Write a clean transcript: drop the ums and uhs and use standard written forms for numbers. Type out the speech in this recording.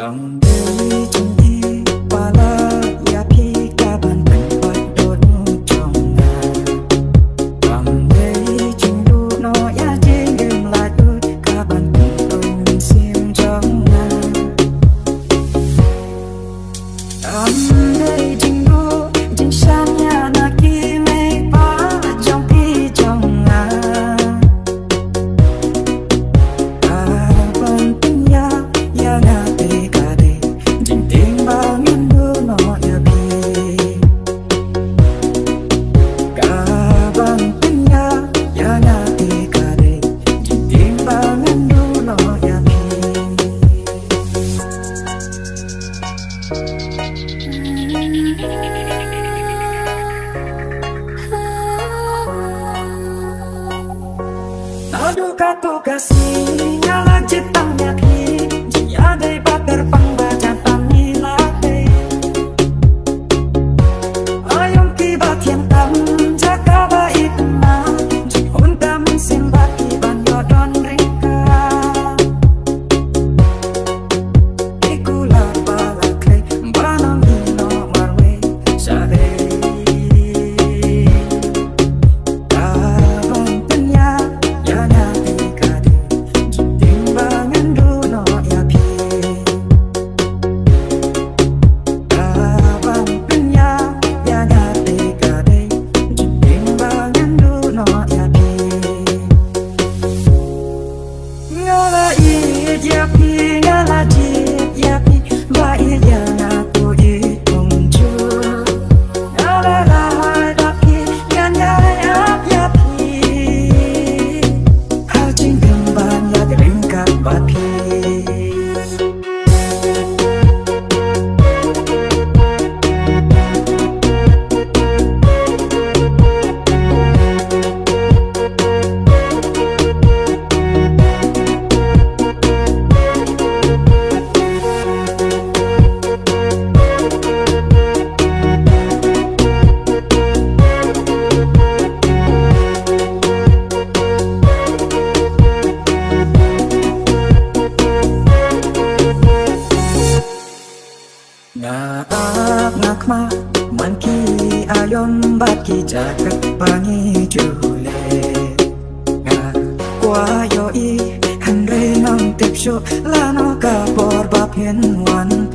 Bằng đây chung đi qua la ya khi cả bàn tay quay đốt trong ngàn. Bằng đây chung đu nó ya trên game lại đôi cả bàn tay tôi mình xem trong ngàn. Bằng đây chung đu trên sàn nhà na kia mây phá trong khi trong ngàn. Bàn tay ya na Aduh kau kasih nyala ciptanya ki dia dapat terbang baca tani late ayam kibat yang tam jaga baik na unta mensimbat kiban yodon rika ikula balakle banam hino marwe sare Ngakma manki ayom baki jagat pangi jule ngak kwa yo i hanre nang tipsho lano ka por bap hian wan